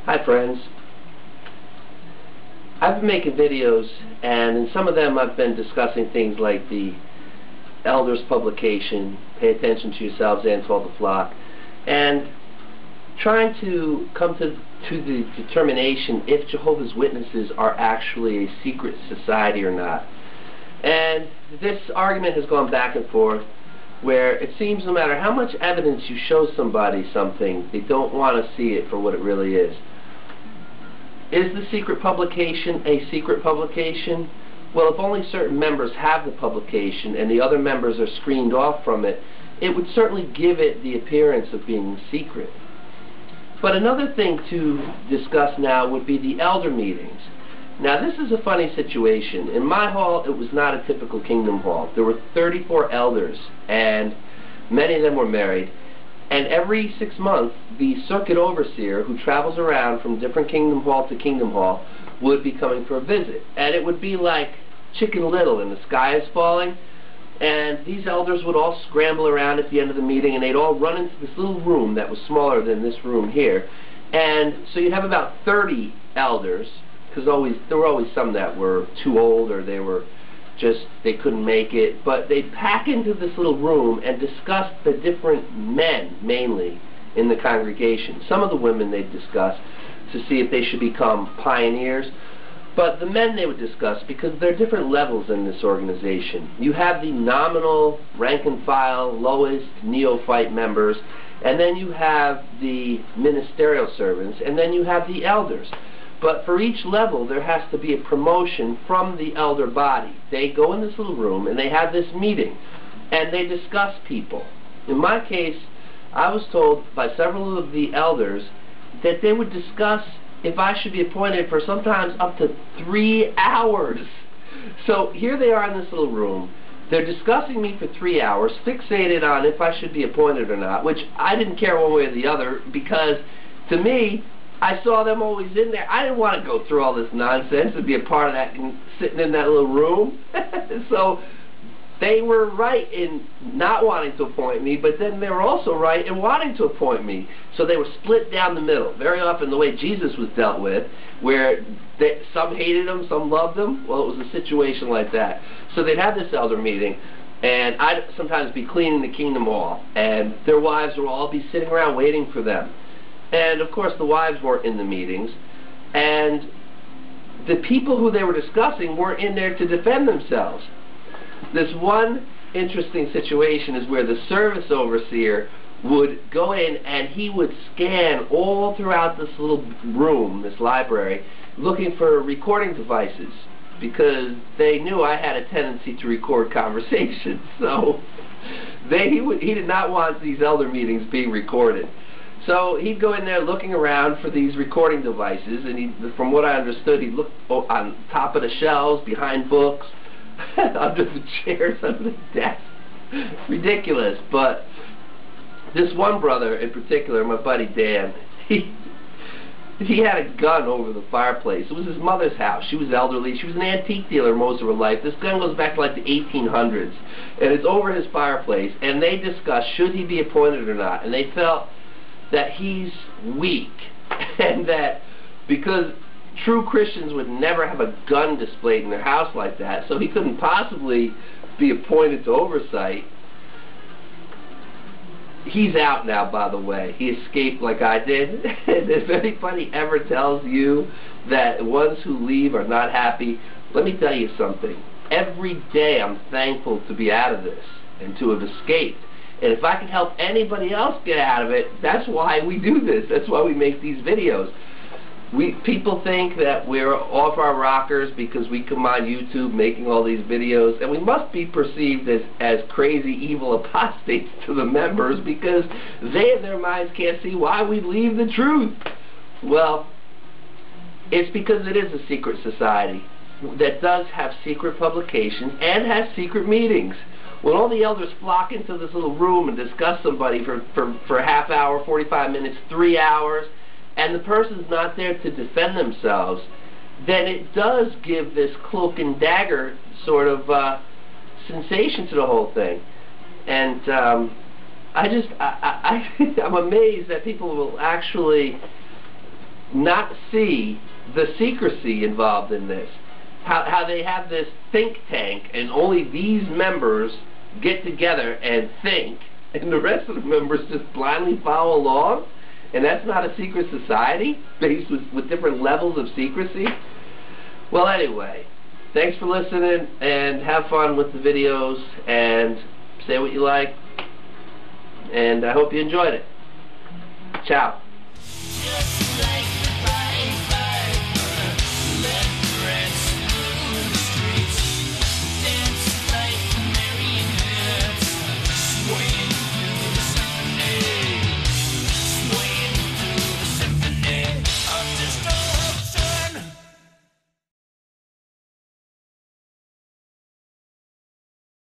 Hi friends. I've been making videos, and in some of them I've been discussing things like the Elders publication, Pay Attention to Yourselves and to All the Flock, and trying to come to the determination if Jehovah's Witnesses are actually a secret society or not. And this argument has gone back and forth, where it seems no matter how much evidence you show somebody something, they don't want to see it for what it really is. Is the secret publication a secret publication? Well, if only certain members have the publication and the other members are screened off from it, it would certainly give it the appearance of being secret. But another thing to discuss now would be the elder meetings. Now, this is a funny situation. In my hall, it was not a typical kingdom hall. There were 34 elders, and many of them were married. And every 6 months, the circuit overseer, who travels around from different kingdom hall to kingdom hall, would be coming for a visit. And it would be like Chicken Little and the sky is falling. And these elders would all scramble around at the end of the meeting, and they'd all run into this little room that was smaller than this room here. And so you'd have about 30 elders, because there were always some that were too old, or they couldn't make it, but they'd pack into this little room and discuss the different men, mainly, in the congregation. Some of the women they'd discuss to see if they should become pioneers, but the men they would discuss, because there are different levels in this organization. You have the nominal, rank and file, lowest, neophyte members, and then you have the ministerial servants, and then you have the elders. But for each level, there has to be a promotion from the elder body. They go in this little room, and they have this meeting, and they discuss people. In my case, I was told by several of the elders that they would discuss if I should be appointed for sometimes up to 3 hours. So here they are in this little room. They're discussing me for 3 hours, fixated on if I should be appointed or not, which I didn't care one way or the other, because to me, I saw them always in there. I didn't want to go through all this nonsense and be a part of that, sitting in that little room. So they were right in not wanting to appoint me, but then they were also right in wanting to appoint me. So they were split down the middle. Very often the way Jesus was dealt with, where some hated him, some loved him. Well, it was a situation like that. So they'd have this elder meeting, and I'd sometimes be cleaning the kingdom hall, and their wives would all be sitting around waiting for them. And of course the wives weren't in the meetings, and the people who they were discussing weren't in there to defend themselves. This one interesting situation is where the service overseer would go in and he would scan all throughout this little room, this library, looking for recording devices, because they knew I had a tendency to record conversations. So he did not want these elder meetings being recorded. So he'd go in there looking around for these recording devices, and from what I understood, he'd look on top of the shelves, behind books, under the chairs, under the desk. Ridiculous. But this one brother in particular, my buddy Dan, he had a gun over the fireplace. It was his mother's house. She was elderly. She was an antique dealer most of her life. This gun goes back to like the 1800s, and it's over his fireplace. And they discussed, should he be appointed or not, and they felt that he's weak, and that because true Christians would never have a gun displayed in their house like that, so he couldn't possibly be appointed to oversight. He's out now, by the way. He escaped like I did. And if anybody ever tells you that ones who leave are not happy, let me tell you something. Every day I'm thankful to be out of this and to have escaped. And if I can help anybody else get out of it, that's why we do this. That's why we make these videos. People think that we're off our rockers because we come on YouTube making all these videos, and we must be perceived as crazy, evil apostates to the members, because they in their minds can't see why we leave the truth. Well, it's because it is a secret society that does have secret publications and has secret meetings. When all the elders flock into this little room and discuss somebody for a half hour, 45 minutes, 3 hours, and the person's not there to defend themselves, then it does give this cloak and dagger sort of sensation to the whole thing. And I'm amazed that people will actually not see the secrecy involved in this. How they have this think tank and only these members get together and think, and the rest of the members just blindly follow along, and that's not a secret society based with different levels of secrecy. Well, anyway, thanks for listening, and have fun with the videos, and say what you like, and I hope you enjoyed it. Ciao.